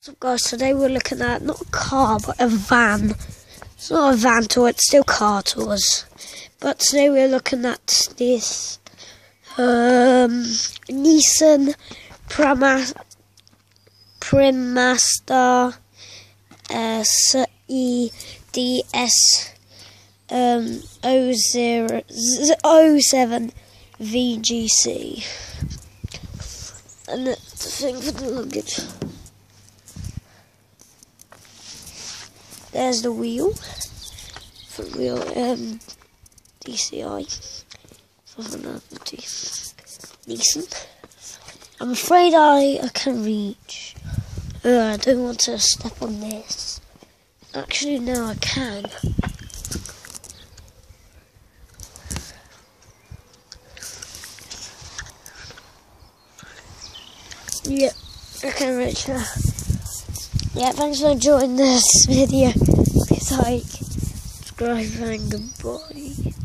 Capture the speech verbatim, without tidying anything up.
So guys, today we're looking at not a car but a van. It's not a van tour, it's still car tours. But today we're looking at this um, Nissan Prima, primaster uh, E D S um, oh seven V G C. And the thing for the luggage. There's the wheel, front wheel, um, D C I, Nissan. I'm afraid I, I can reach. Uh, I don't want to step on this. Actually, no, I can. Yep, I can reach her. Yeah, thanks for enjoying this video. Please like, subscribe, and goodbye.